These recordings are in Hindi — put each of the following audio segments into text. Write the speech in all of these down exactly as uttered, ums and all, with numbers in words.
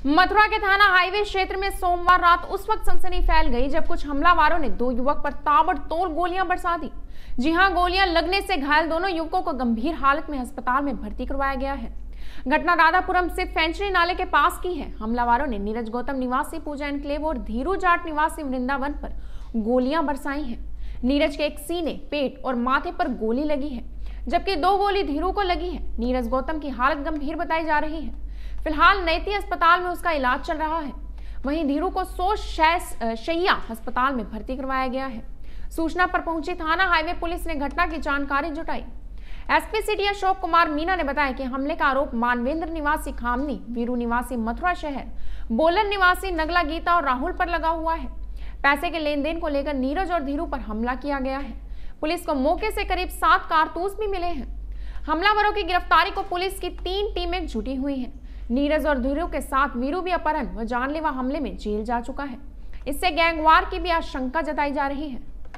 मथुरा के थाना हाईवे क्षेत्र में सोमवार रात उस वक्त सनसनी फैल गई जब कुछ हमलावरों ने दो युवक पर ताबड़तोड़ गोलियां बरसा दी। जी हां, गोलियां लगने से घायल दोनों युवकों को गंभीर हालत में अस्पताल में भर्ती करवाया गया है। घटना राधापुरम से फेंचरी नाले के पास की है। हमलावरों ने नीरज गौतम निवासी पूजा एनक्लेव और धीरू जाट निवासी वृंदावन पर गोलियां बरसाई हैं। नीरज के एक सीने, पेट और माथे पर गोली लगी है, जबकि दो गोली धीरू को लगी है। नीरज गौतम की हालत गंभीर बताई जा रही है। फिलहाल नैती अस्पताल में उसका इलाज चल रहा है। वहीं धीरू को सौ शैय्या अस्पताल में भर्ती करवाया गया है। सूचना पर पहुंची थाना हाईवे पुलिस ने घटना की जानकारी जुटाई। एसपी सिटी अशोक कुमार मीना ने बताया कि हमले का आरोप मानवेंद्र निवासी खामनी, वीरू निवासी मथुरा शहर, बोलन निवासी नगला गीता और राहुल पर लगा हुआ है। पैसे के लेन देन को लेकर नीरज और धीरू पर हमला किया गया है। पुलिस को मौके से करीब सात कारतूस भी मिले हैं। हमलावरों की गिरफ्तारी को पुलिस की तीन टीमें जुटी हुई हैं। नीरज और धीरू के साथ वीरू भी अपहरण व जानलेवा हमले में जेल जा चुका है। इससे गैंगवार की भी आशंका जताई जा रही है।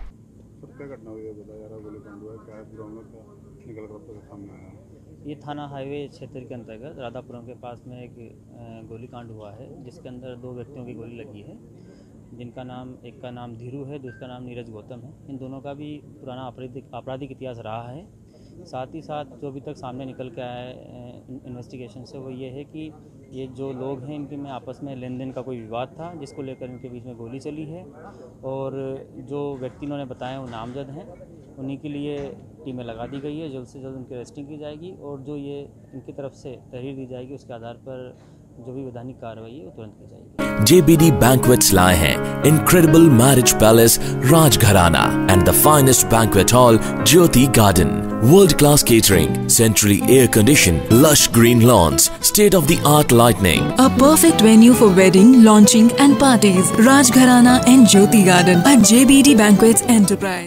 घटना हुई है, बताया गोलीकांड हुआ है, क्या है पूरा मामला, क्या निकल कर आपके सामने आया? ये थाना हाईवे क्षेत्र के अंतर्गत राधापुरम के पास में एक गोलीकांड हुआ है, जिसके अंदर दो व्यक्तियों की गोली लगी है, जिनका नाम, एक का नाम धीरू है, दूसरा नाम नीरज गौतम है। इन दोनों का भी पुराना आपराधिक आपराधिक इतिहास रहा है। साथ ही साथ जो अभी तक सामने निकल के आया है इन्वेस्टिगेशन से, वो ये है कि ये जो लोग हैं, इनके में आपस में लेन देन का कोई विवाद था, जिसको लेकर इनके बीच में गोली चली है। और जो व्यक्ति इन्होंने बताया वो नामजद हैं, उन्हीं के लिए टीमें लगा दी गई है। जल्द से जल्द उनकी अरेस्टिंग की जाएगी और जो ये इनकी तरफ से तहरीर दी जाएगी, उसके आधार पर जो भी वैधानिक कार्रवाई है वो तुरंत की जाएगी। J B D Banquets लाए हैं incredible marriage palace Rajgharana and the finest banquet hall Jyoti Garden, world class catering, centrally air conditioned, lush green lawns, state of the art lighting, a perfect venue for wedding, launching and parties. Rajgharana and Jyoti Garden at J B D Banquets Enterprise।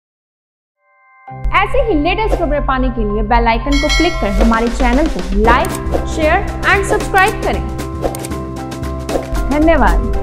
ऐसे ही लेटेस्ट खबरें पाने के लिए बेल आइकन को क्लिक कर हमारे चैनल को लाइक, शेयर एंड सब्सक्राइब करें। धन्यवाद।